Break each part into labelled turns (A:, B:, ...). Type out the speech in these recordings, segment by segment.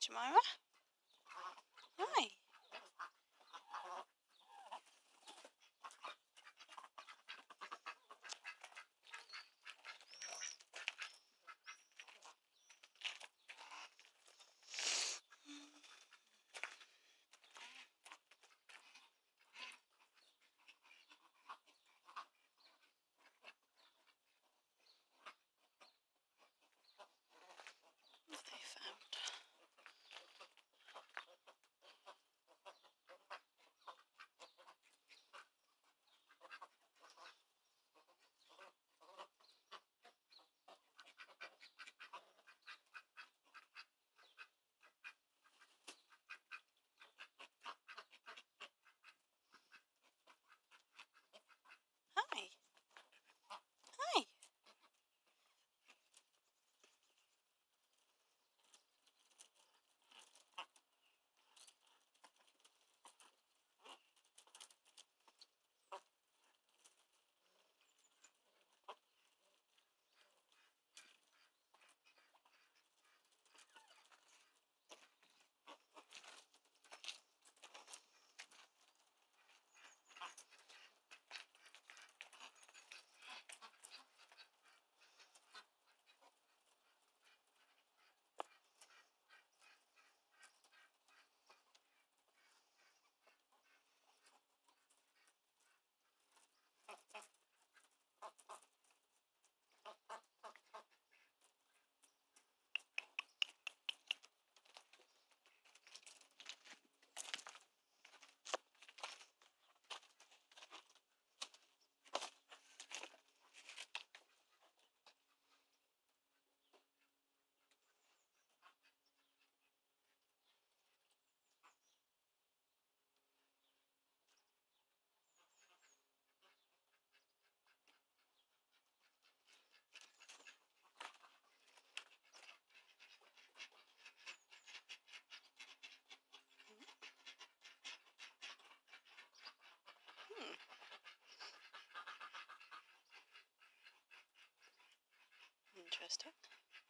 A: Jemima. Hi. What have they found? Hi. Hi. Interesting.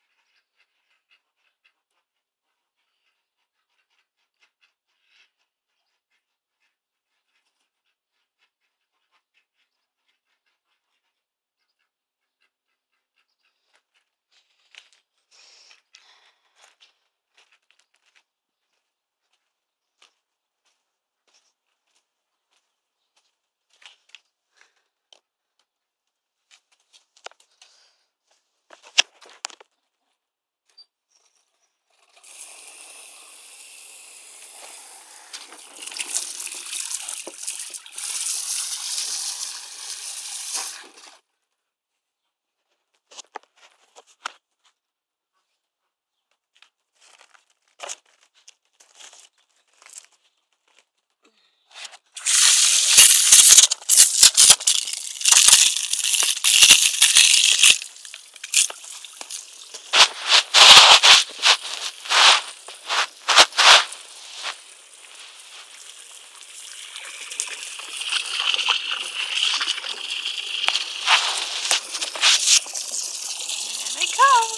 A: There they come.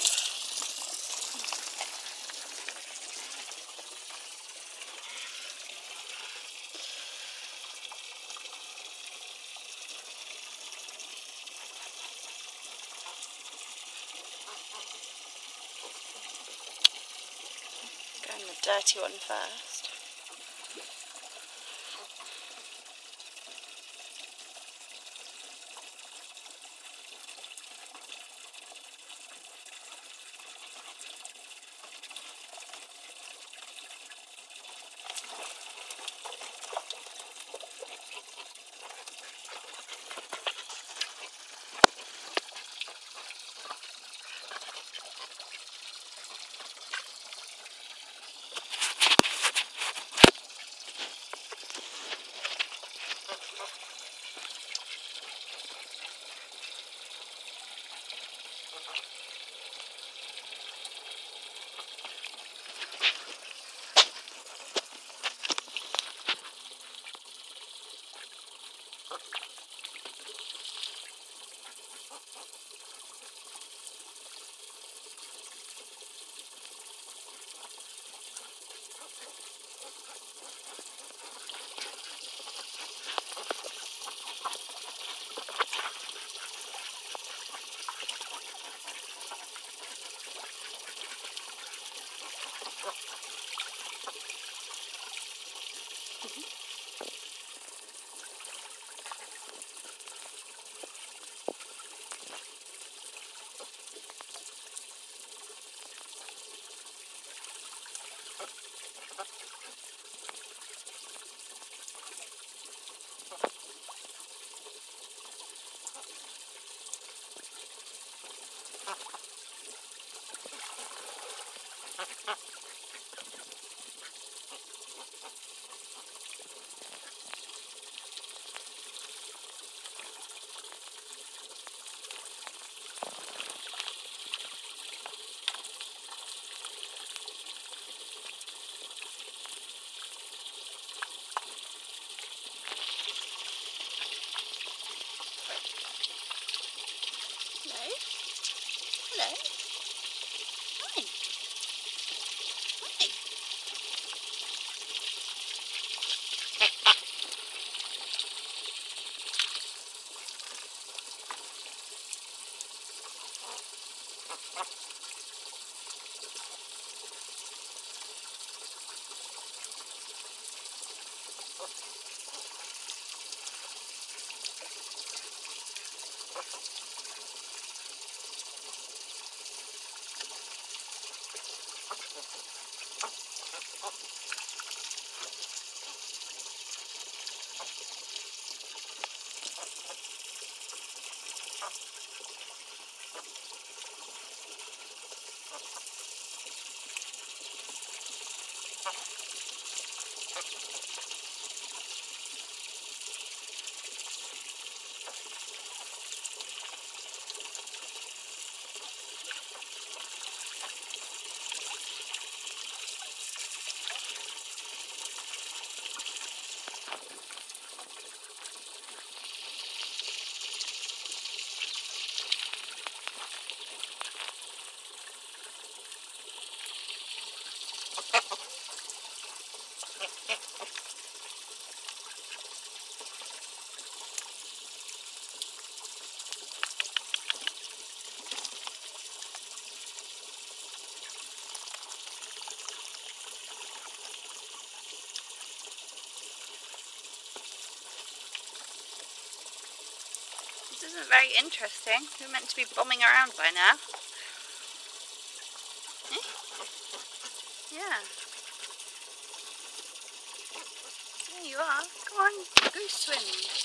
A: Going the dirty one first. Hello? Hello? Hi. Hi. This isn't very interesting. We're meant to be bombing around by now. Eh? Yeah. There you are. Go on, go swim.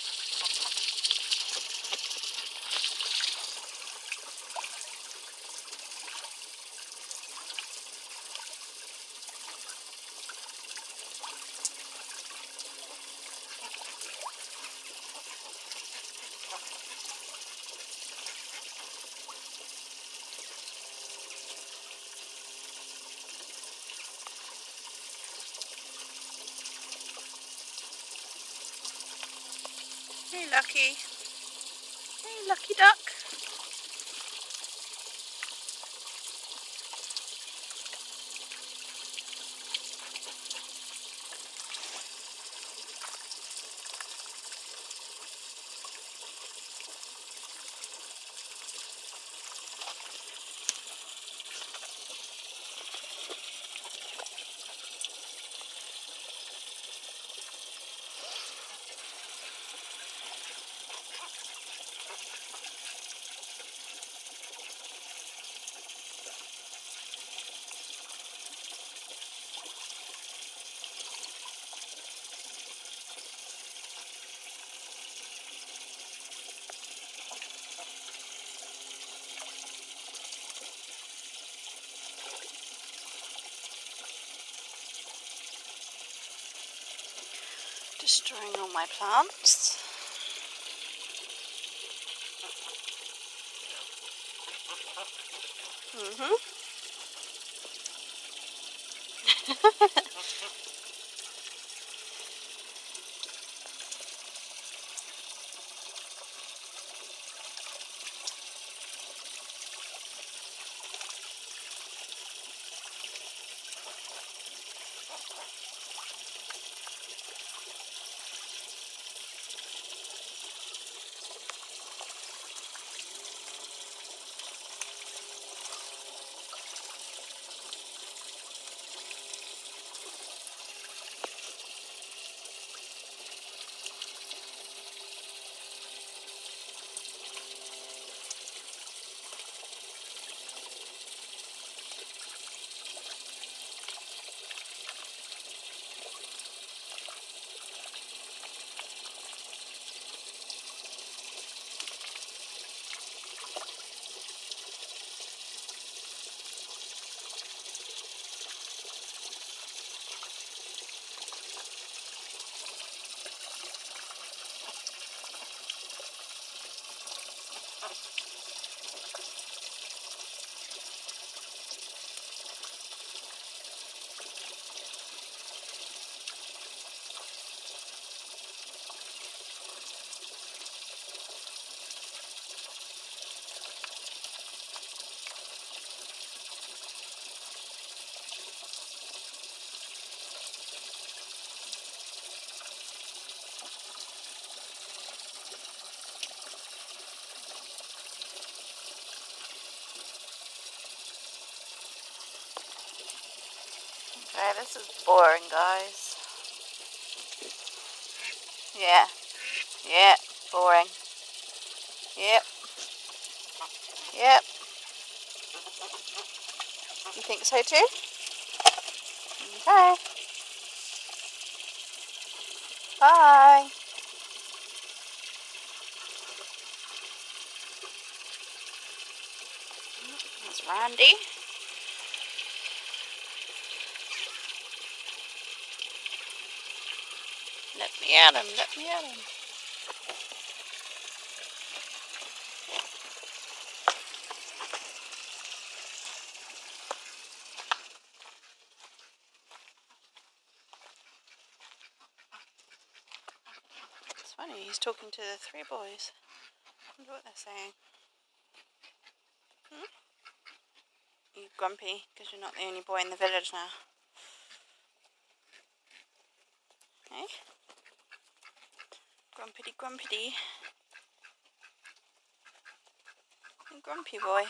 A: Hey, Lucky. Hey, Lucky Duck. Destroying all my plants. Okay, this is boring, guys. Yeah. Yeah. Boring. Yep. Yep. You think so too? Okay. Bye. There's Randy. Let me at him. Let me at him. It's funny, he's talking to the three boys. I wonder what they're saying. You grumpy because you're not the only boy in the village now. Hey? Grumpity, grumpity. Grumpy boy.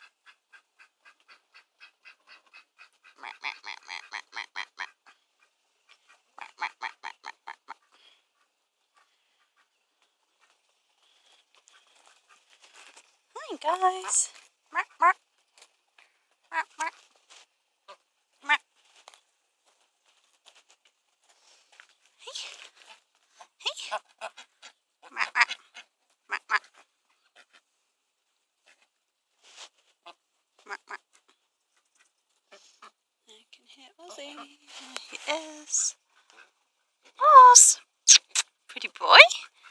A: Hi guys. I can hear Ozzy. There he is. Oz! Pretty boy.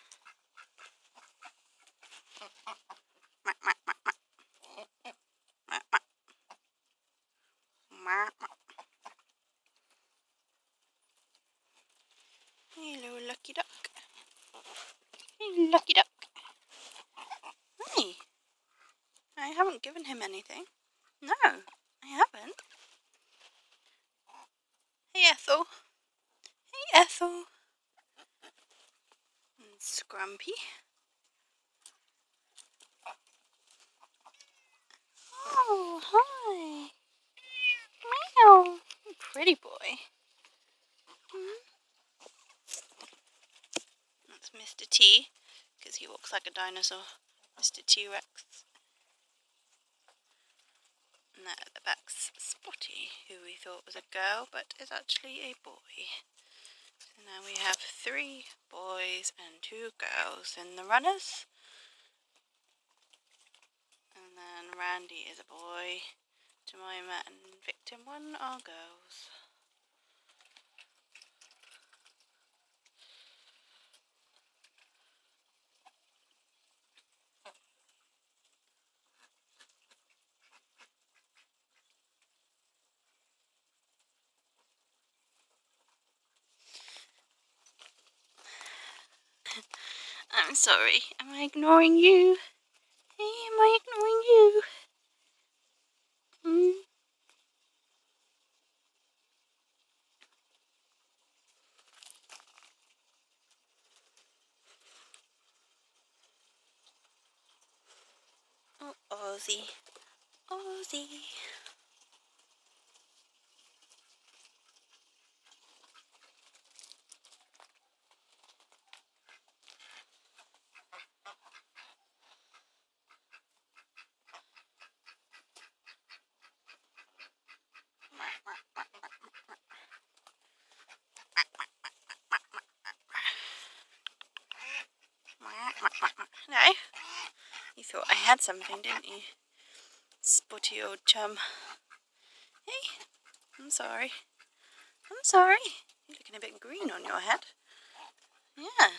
A: Hello, lucky duck. Hey, lucky duck. Hey. I haven't given him anything. No, I haven't. Hey, Ethel. Hey, Ethel. And Scrumpy. Oh, hi. Meow. Pretty boy. That's Mr. T, because he walks like a dinosaur. Mr. T-Rex. And there at the back's Spotty, who we thought was a girl, but is actually a boy. So now we have 3 boys and 2 girls in the runners. And then Randy is a boy. Jemima and Victim 1 are girls. I'm sorry, am I ignoring you? Hey, am I ignoring you? Oh, Ozzy. Ozzy. No? You thought I had something, didn't you? Spotty old chum. Hey, I'm sorry. I'm sorry. You're looking a bit green on your head. Yeah.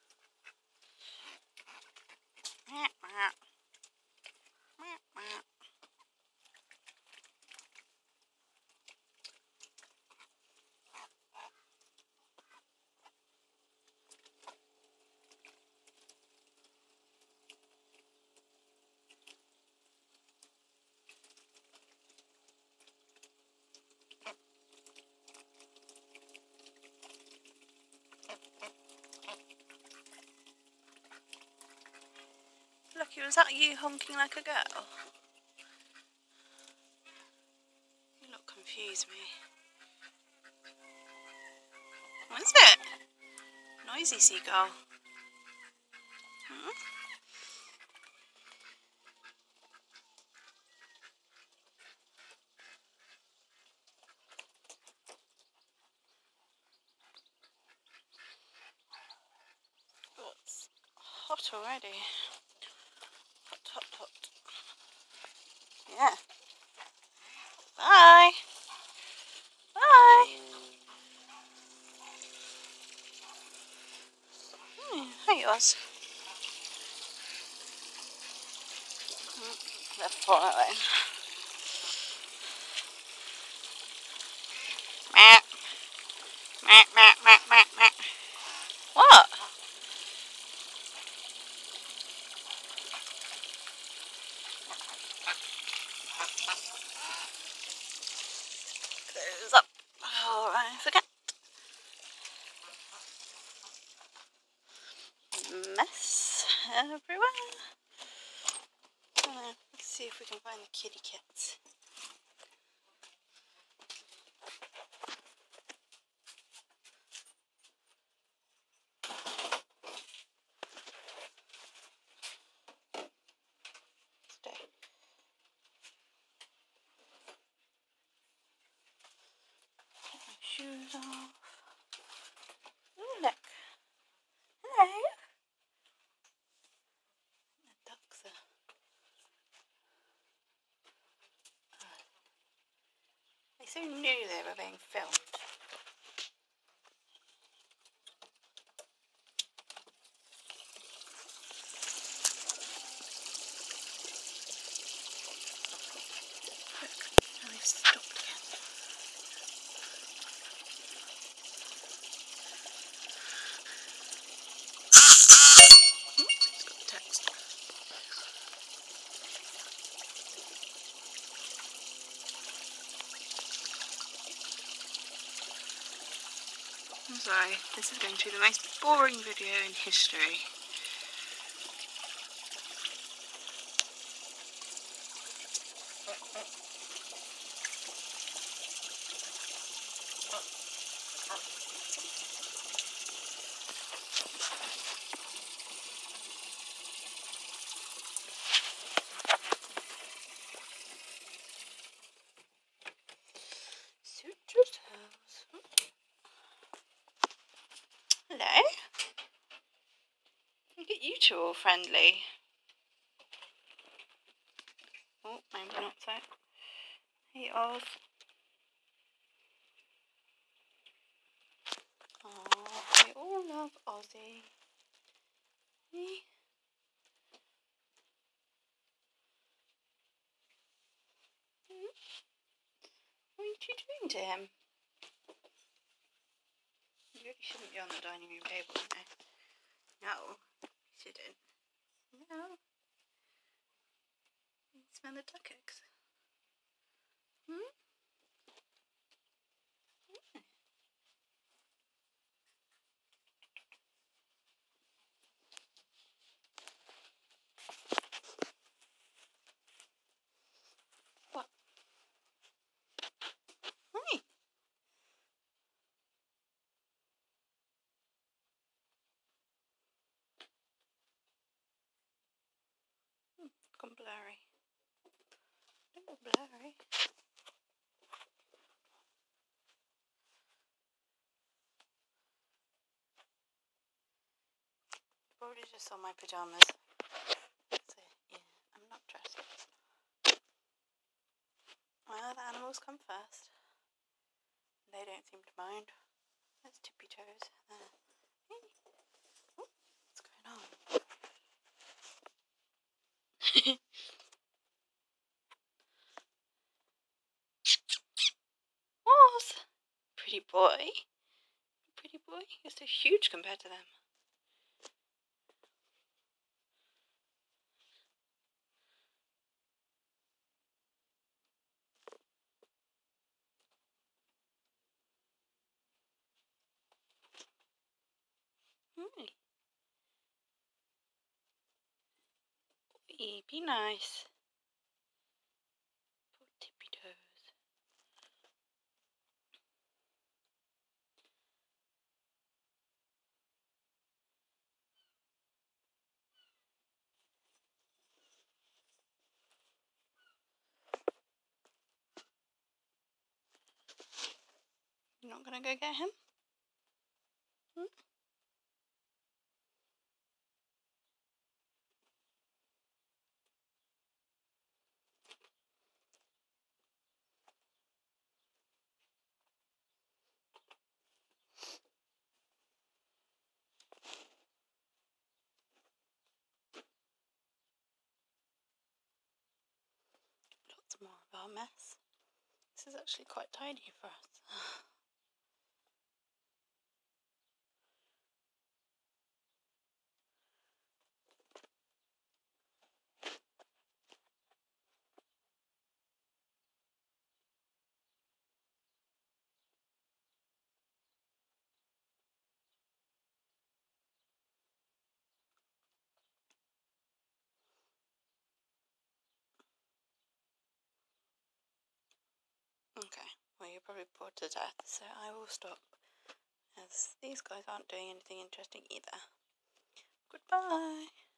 A: Lucky, was that you honking like a girl? You look confused me. What is it? Noisy seagull. Hmm? Oh, it's hot already. Hot, hot, hot. Yeah. Bye. Bye. Hi, yours. They're following. Meh. Meh, meh, meh, meh, meh. What? Close up. Alright, forget. Mess everywhere. Let's see if we can find the kitty cats. Stay. Get my shoes off. Ooh, look. Hello. The ducks are... They so knew they were being filmed. Now they've stopped again. He's got the text. I'm sorry, this is going to be the most boring video in history. Suit yourselves. Hello. Look at you two all friendly. Oh, maybe not so. Hey, Oz. Oh, we all love Ozzy. Me. What are you two doing to him? You really shouldn't be on the dining room table, you know. No, you shouldn't. No. You smell the duck eggs. Hmm? What? Hey. It's gone blurry. Don't go blurry. Probably just saw my pyjamas. So, yeah, I'm not dressed. Well, the animals come first. They don't seem to mind. There's Tippy Toes. There. Hey. Oh, what's going on? Oz! Pretty boy. Pretty boy. You're so huge compared to them. Be nice. Poor Tippy Toes. You're not going to go get him? Hmm? Lots more of our mess. This is actually quite tidy for us. Okay, well you're probably bored to death, so I will stop, as these guys aren't doing anything interesting either. Goodbye!